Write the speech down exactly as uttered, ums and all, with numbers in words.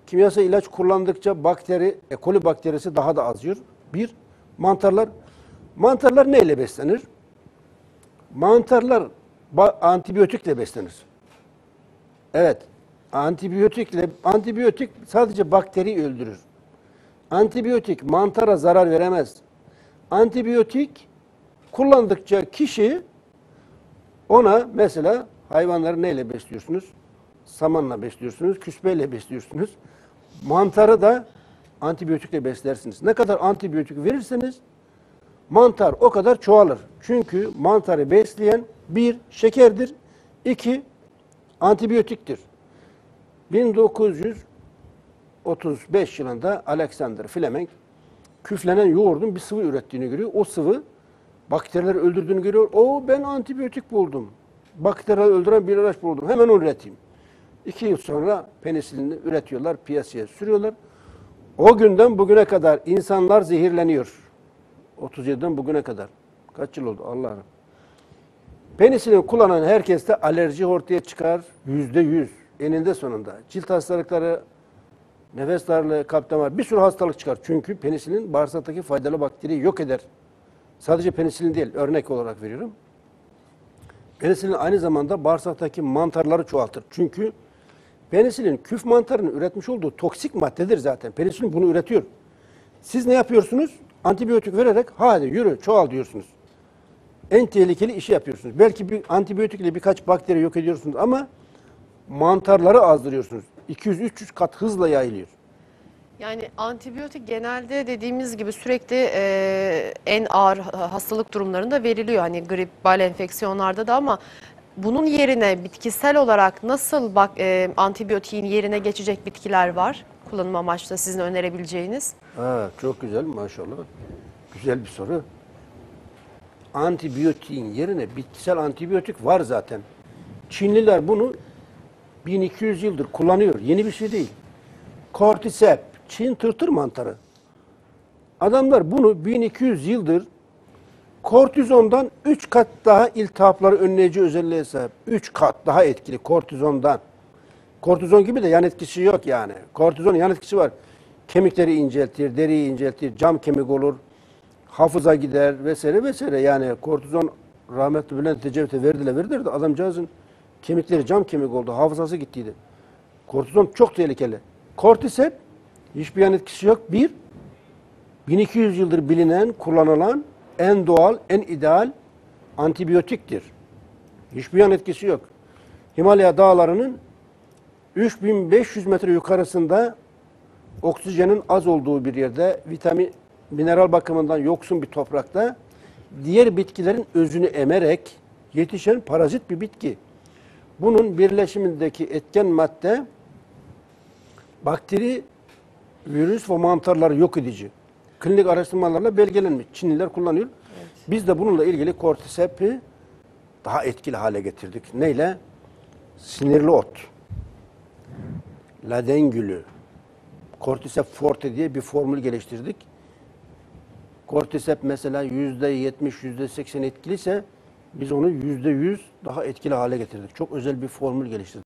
kimyasal ilaç kullandıkça bakteri, E. coli bakterisi daha da azıyor. Bir, mantarlar. Mantarlar neyle beslenir? Mantarlar antibiyotikle beslenir. Evet, antibiyotikle, antibiyotik sadece bakteri öldürür. Antibiyotik mantara zarar veremez. Antibiyotik kullandıkça kişi ona mesela hayvanları neyle besliyorsunuz? Samanla besliyorsunuz, küspeyle besliyorsunuz. Mantarı da antibiyotikle beslersiniz. Ne kadar antibiyotik verirseniz mantar o kadar çoğalır. Çünkü mantarı besleyen bir, şekerdir, iki, antibiyotiktir. bin dokuz yüz otuz beş yılında Alexander Fleming küflenen yoğurdun bir sıvı ürettiğini görüyor. O sıvı bakterileri öldürdüğünü görüyor. O ben antibiyotik buldum. Bakterileri öldüren bir ilaç buldum. Hemen onu üreteyim. İki yıl sonra penisilini üretiyorlar, piyasaya sürüyorlar. O günden bugüne kadar insanlar zehirleniyor. otuz yediden bugüne kadar. Kaç yıl oldu Allah'ım. Penisilin kullanan herkeste alerji ortaya çıkar. Yüzde yüz. Eninde sonunda. Cilt hastalıkları, nefes darlığı, kalp damar, bir sürü hastalık çıkar. Çünkü penisilin bağırsaktaki faydalı bakteriyi yok eder. Sadece penisilin değil, örnek olarak veriyorum. Penisilin aynı zamanda bağırsaktaki mantarları çoğaltır. Çünkü penisilin küf mantarının üretmiş olduğu toksik maddedir zaten. Penisilin bunu üretiyor. Siz ne yapıyorsunuz? Antibiyotik vererek hadi yürü çoğal diyorsunuz. En tehlikeli işi yapıyorsunuz. Belki bir antibiyotikle birkaç bakteri yok ediyorsunuz ama mantarları azdırıyorsunuz. iki yüz üç yüz kat hızla yayılıyor. Yani antibiyotik genelde dediğimiz gibi sürekli e, en ağır hastalık durumlarında veriliyor. Hani grip, bal enfeksiyonlarda da ama bunun yerine bitkisel olarak nasıl bak, e, antibiyotiğin yerine geçecek bitkiler var? Kullanım amaçlı sizin önerebileceğiniz. Ha, çok güzel maşallah. Güzel bir soru. Antibiyotiğin yerine bitkisel antibiyotik var zaten. Çinliler bunu bin iki yüz yıldır kullanıyor. Yeni bir şey değil. Cordyceps, Çin tırtır mantarı. Adamlar bunu bin iki yüz yıldır kortizondan üç kat daha iltihapları önleyici özelliğe sahip. üç kat daha etkili kortizondan. Kortizon gibi de yan etkisi yok yani. Kortizonun yan etkisi var. Kemikleri inceltir, deriyi inceltir, cam kemik olur, hafıza gider vesaire vesaire. Yani kortizon rahmetli Bülent Ecevit'e verdiler verdiler de adamcağızın kemikleri cam kemik oldu, hafızası gittiydi. Kortizon çok tehlikeli. Cordyceps hiçbir yan etkisi yok. Bir, bin iki yüz yıldır bilinen, kullanılan en doğal, en ideal antibiyotiktir. Hiçbir yan etkisi yok. Himalaya dağlarının üç bin beş yüz metre yukarısında oksijenin az olduğu bir yerde, vitamin, mineral bakımından yoksun bir toprakta diğer bitkilerin özünü emerek yetişen parazit bir bitki. Bunun birleşimindeki etken madde bakteri, virüs ve mantarları yok edici. Klinik araştırmalarla belgelenmiş. Çinliler kullanıyor. Evet. Biz de bununla ilgili Cordyceps'i daha etkili hale getirdik. Neyle? Sinirli ot, ladengülü, Cordyceps forte diye bir formül geliştirdik. Cordyceps mesela yüzde yetmiş, yüzde seksen etkiliyse biz onu yüzde yüz daha etkili hale getirdik. Çok özel bir formül geliştirdik.